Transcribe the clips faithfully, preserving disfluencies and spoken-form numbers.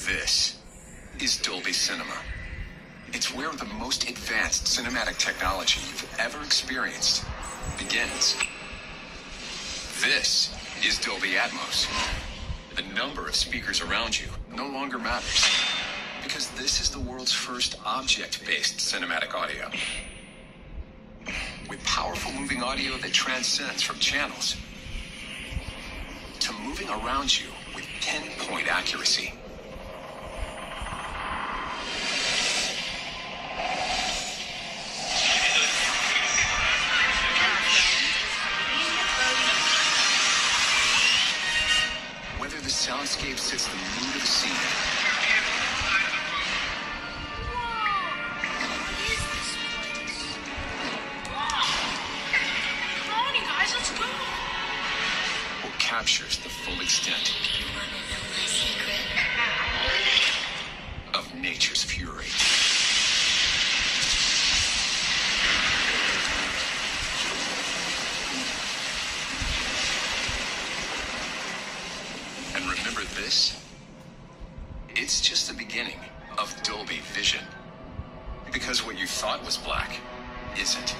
This is Dolby Cinema. It's where the most advanced cinematic technology you've ever experienced begins. This is Dolby Atmos. The number of speakers around you no longer matters, because this is the world's first object-based cinematic audio. With powerful moving audio that transcends from channels to moving around you with pinpoint accuracy. Whether the soundscape sets the mood of the scene, captures the full extent of nature's fury. And remember this? It's just the beginning of Dolby Vision. Because what you thought was black isn't.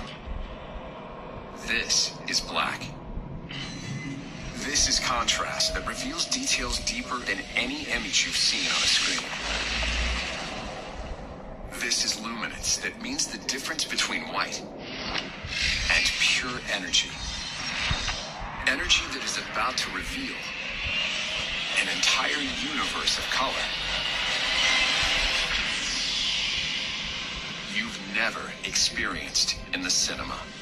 This is black. This is contrast that reveals details deeper than any image you've seen on a screen. This is luminance that means the difference between white and pure energy. Energy that is about to reveal an entire universe of color you've never experienced in the cinema.